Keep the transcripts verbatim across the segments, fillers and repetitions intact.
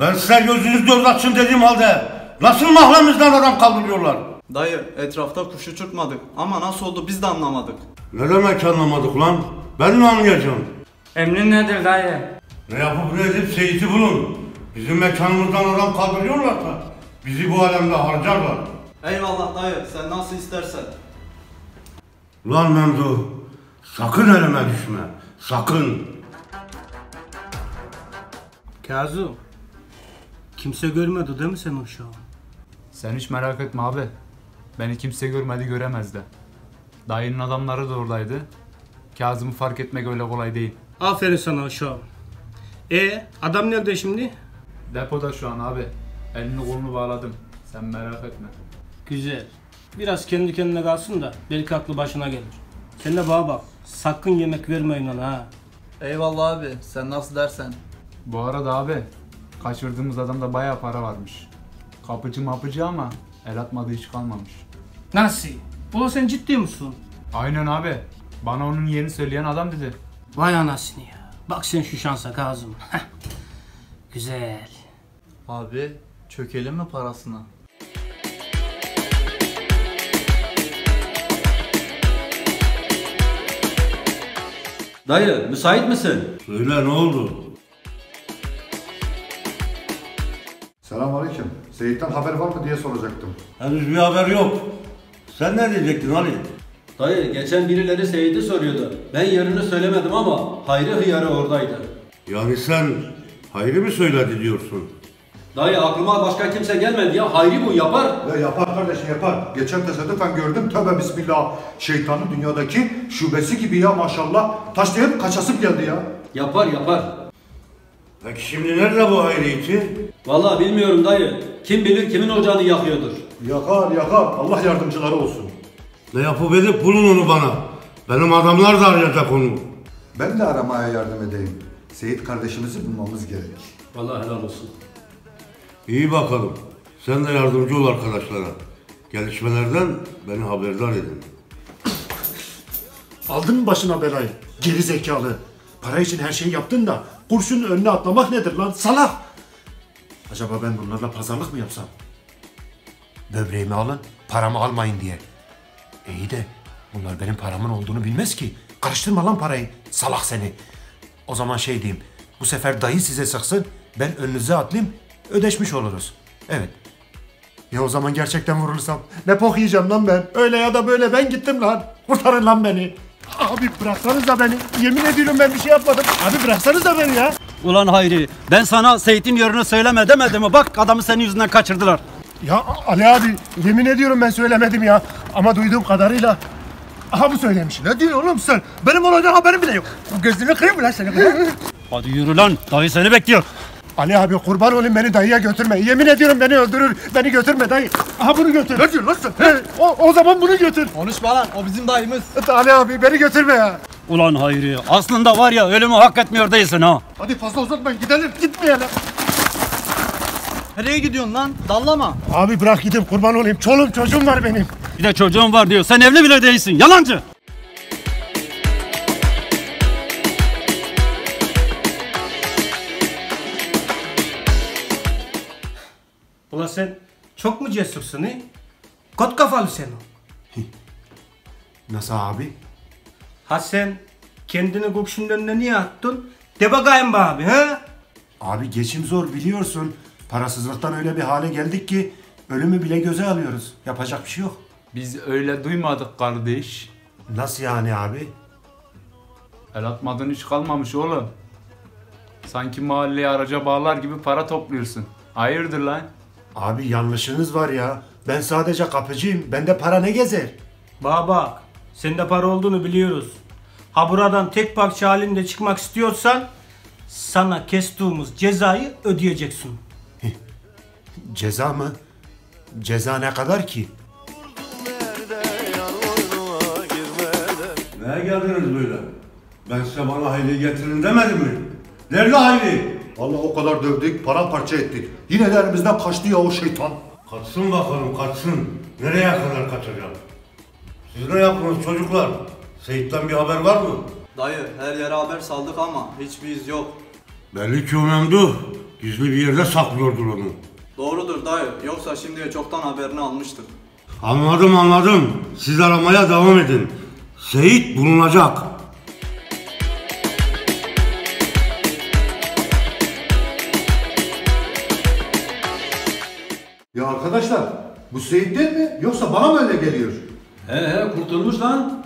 Ben size gözünüz göz açın dediğim halde nasıl mahremizden adam kaldırıyorlar? Dayı etrafta kuş uçurtmadık ama nasıl oldu biz de anlamadık. Ne demek anlamadık lan? Ben mi anlayacağım? Emrin nedir dayı? Ne yapıp ne edip Seyit'i bulun. Bizim mekanımızdan adam kaldırıyorlarsa bizi bu alemde harcarlar. Eyvallah dayı, sen nasıl istersen. Ulan Memduh, sakın elime düşme, sakın. Kazım, kimse görmedi değil mi sen o şu an? Sen hiç merak etme abi. Beni kimse görmedi, göremez de. Dayının adamları da oradaydı. Kazım'ı fark etmek öyle kolay değil. Aferin sana şu an. E adam nerede şimdi? Depoda şu an abi. Elini kolunu bağladım. Sen merak etme. Güzel. Biraz kendi kendine kalsın da belki aklı başına gelir. Sen de bana bak. Sakın yemek vermeyin ona ha. Eyvallah abi, sen nasıl dersen. Bu arada abi, kaçırdığımız adamda bayağı para varmış. Kapıcı mapıcı ama el atmadığı hiç kalmamış. Nasıl? Ulan sen ciddi misin? Aynen abi. Bana onun yerini söyleyen adam dedi. Vay anasını ya. Bak sen şu şansa Kazım. Güzel. Abi, çökelim mi parasına? Dayı, müsait misin? Söyle ne oldu? Selamünaleyküm. Seyit'ten haber var mı diye soracaktım. Henüz bir haber yok. Sen ne diyecektin Ali? Dayı, geçen birileri Seyit'i soruyordu. Ben yerini söylemedim ama Hayri hıyarı oradaydı. Yani sen Hayri mi söyledi diyorsun? Dayı, aklıma başka kimse gelmedi ya. Hayri bu yapar. Ya yapar kardeşim yapar. Geçen tesadüfen gördüm. Tövbe bismillah. Şeytanın dünyadaki şubesi gibi ya maşallah. Taşlayıp kaçasıp geldi ya. Yapar yapar. Peki şimdi nerede bu Hayri iti? Vallahi bilmiyorum dayı. Kim bilir kimin ocağını yakıyordur. Yakar yakar. Allah yardımcıları olsun. Ne yapıp edip bulun onu bana. Benim adamlar da arayacak onu. Ben de aramaya yardım edeyim. Seyit kardeşimizi bulmamız gerek. Vallahi helal olsun. İyi bakalım. Sen de yardımcı ol arkadaşlara. Gelişmelerden beni haberdar edin. Aldın mı başına belayı? Geri zekalı. Para için her şeyi yaptın da kurşunun önüne atlamak nedir lan salak? Acaba ben bunlarla pazarlık mı yapsam? Böbreğimi alın, paramı almayın diye. İyi de bunlar benim paramın olduğunu bilmez ki. Karıştırma lan parayı. Salak seni. O zaman şey diyeyim. Bu sefer dayı size sıksın. Ben önünüze atlayayım. Ödeşmiş oluruz. Evet. Ya o zaman gerçekten vurulursam ne pok yiyeceğim lan ben. Öyle ya da böyle ben gittim lan. Kurtarın lan beni. Abi bıraksanız da beni. Yemin ediyorum ben bir şey yapmadım. Abi bıraksanız da beni ya. Ulan Hayri, ben sana Seyit'in yerini söyleme demedim mi? Bak adamı senin yüzünden kaçırdılar. Ya Ali abi yemin ediyorum ben söylemedim ya. Ama duyduğum kadarıyla aha bu söylemiş. Ne diyorsun oğlum sen? Benim olacak haberim bile yok. Gözünü kırayım mı lan seni? Hadi yürü lan, dayı seni bekliyor. Ali abi kurban olayım beni dayıya götürme. Yemin ediyorum beni öldürür. Beni götürme dayı. Aha bunu götür. Ne diyorsun lan sen? He, o, o zaman bunu götür. Konuşma lan, o bizim dayımız. Ali abi beni götürme ya. Ulan Hayri, aslında var ya ölümü hak etmiyor değilsin ha. Hadi fazla uzatmayın gidelim. Gitmeyelim. Nereye gidiyorsun lan? Dallama. Abi bırak gidip kurban olayım. Çoluğum çocuğum var benim. Bir de çocuğun var diyor. Sen evli bile değilsin. Yalancı. Ulan sen çok mu cesursun he? Kot kafalı sen o. Nasıl abi? Ha sen kendini kurşunun önüne niye attın? De bakayım be abi ha? Abi geçim zor biliyorsun. Parasızlıktan öyle bir hale geldik ki ölümü bile göze alıyoruz. Yapacak bir şey yok. Biz öyle duymadık kardeş. Nasıl yani abi? El atmadığın hiç kalmamış oğlum. Sanki mahalleye araca bağlar gibi para topluyorsun. Hayırdır lan? Abi yanlışınız var ya. Ben sadece kapıcıyım. Bende para ne gezer? Bana bak. Sende para olduğunu biliyoruz. Ha buradan tek parça halinde çıkmak istiyorsan sana kestiğimiz cezayı ödeyeceksin. Ceza mı? Ceza ne kadar ki? Neye geldiniz böyle? Ben size bana Hayri'yi getirin demedim mi? Nerede Hayri? Vallahi o kadar dövdük, paramparça ettik. Yine de elimizden kaçtı ya o şeytan. Kaçsın bakalım kaçsın. Nereye kadar kaçacak? Siz ne yaptınız çocuklar? Seyit'ten bir haber var mı? Dayı, her yere haber saldık ama hiçbir iz yok. Belli ki o Memduh Gizli bir yerde saklıyordur onu. Doğrudur dayı. Yoksa şimdiye çoktan haberini almıştık. Anladım anladım. Siz aramaya devam edin. Seyit bulunacak. Ya arkadaşlar bu Seyit değil mi? Yoksa bana mı öyle geliyor? He he kurtulmuş lan.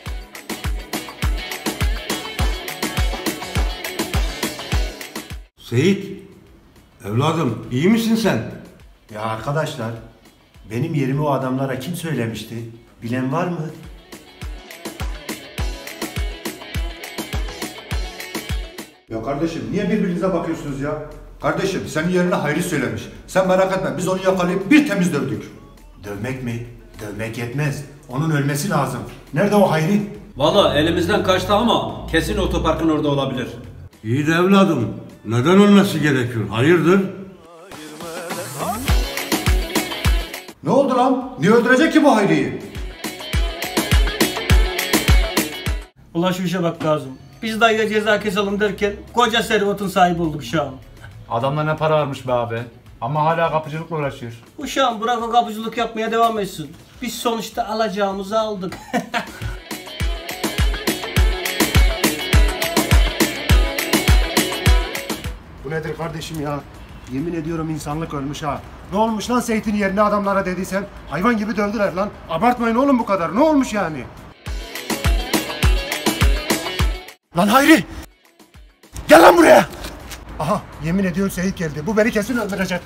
Seyit, evladım iyi misin sen? Ya arkadaşlar, benim yerimi o adamlara kim söylemişti? Bilen var mı? Ya kardeşim niye birbirinize bakıyorsunuz ya? Kardeşim senin yerine Hayri söylemiş. Sen merak etme biz onu yakalayıp bir temiz dövdük. Dövmek mi? Dövmek yetmez. Onun ölmesi lazım. Nerede o Hayri? Valla elimizden kaçtı ama kesin otoparkın orada olabilir. İyi de evladım, neden ölmesi gerekiyor? Hayırdır? Ne oldu lan? Niye öldürecek ki bu Hayri'yi? Ulan şu işe bak Kazım. Biz dayıya ceza keselim derken koca servetin sahibi olduk şu an. Adamda ne para varmış be abi. Ama hala kapıcılıkla uğraşıyor. Uşağım bırak o kapıcılık yapmaya devam etsin. Biz sonuçta alacağımızı aldık. Bu nedir kardeşim ya? Yemin ediyorum insanlık ölmüş ha. Ne olmuş lan Seyit'in yerine adamlara dediysen? Hayvan gibi dövdüler lan. Abartmayın oğlum bu kadar. Ne olmuş yani? Lan Hayri! Gel lan buraya! Aha yemin ediyorum Seyit geldi. Bu beni kesin öldürecek.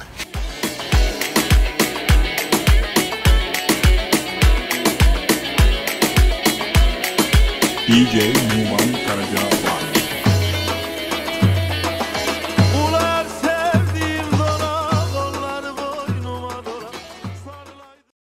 D J Numan Karaca